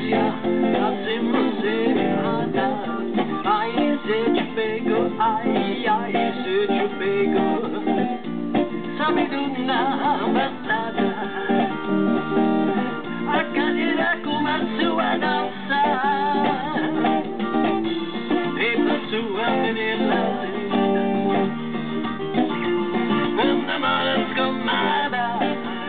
delícia, assim você me mata. Ai, se te pego, ai, ai, se te pego. Sabe de uma passada, a cadeira começou a dançar, e com sua menina linda, namora escamada.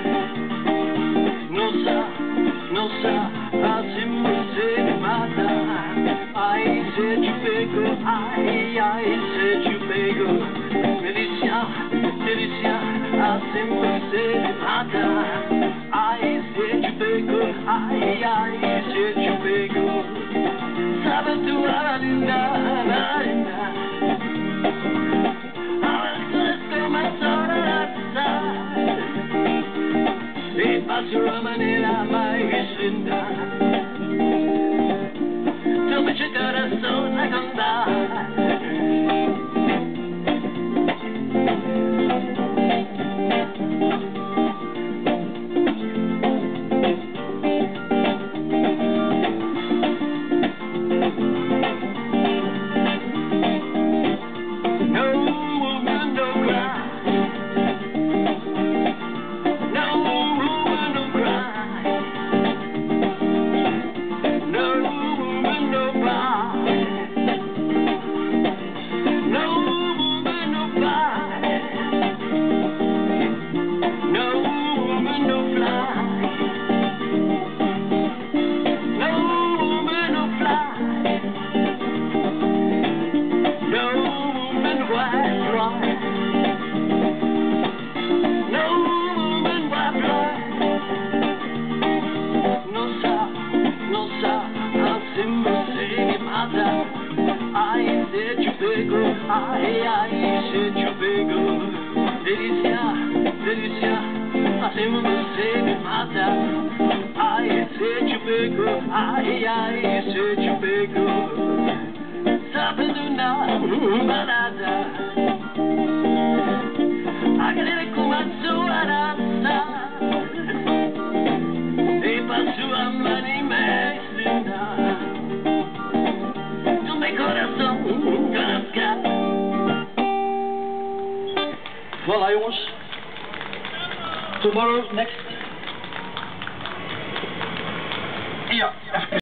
Nossa, assim você me mata. Ai, se te pego, ai, ai, se te pego. Delícia, delícia, assim você me mata. Ai, se te pego, ai, ai, se te pego. Sabe tua linda, linda. As coisas começaram a dançar e passou a maneira mais linda. Tu me coração a cantar. Ai, se te pego, ai, ai, se te pego. Delícia, delícia, assim você me mata. Ai, se te pego, ai, ai, se te pego. Sabe de uma balada, a galera começou a dançar e passou a mania mais linda. Voilà jongens, tomorrow next